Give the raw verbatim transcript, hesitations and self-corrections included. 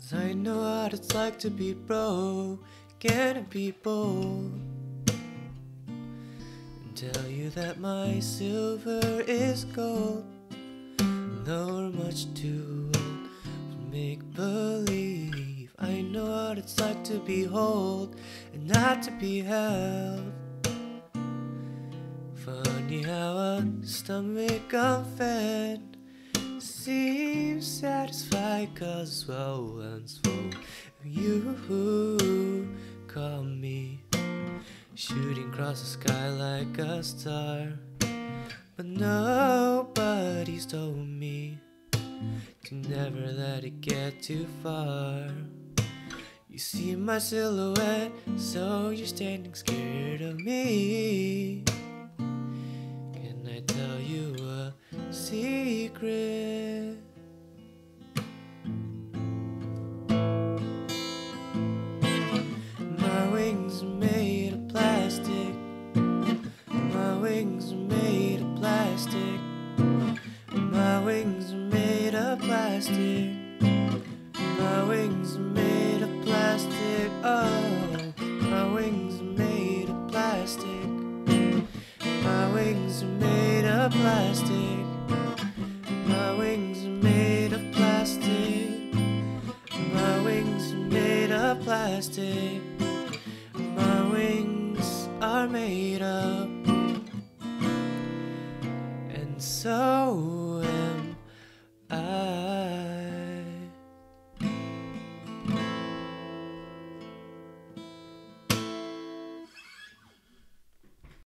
'Cause I know what it's like to be broken and be bold, and tell you that my silver is gold. Though we're much too old for make-believe, I know what it's like to be whole and not to be held. Funny how a stomach unfed seems satisfied, 'cause well once full you call me shooting across the sky like a star. But nobody's told me to never let it get too far. You see my silhouette, so you're standing scared of me. Can I tell you a secret? My wings are made of plastic. My wings are made of plastic. My wings are made of plastic. My wings are made of plastic. Oh, my wings are made of plastic. My wings are made of plastic. My wings are made of plastic. My wings are made of plastic.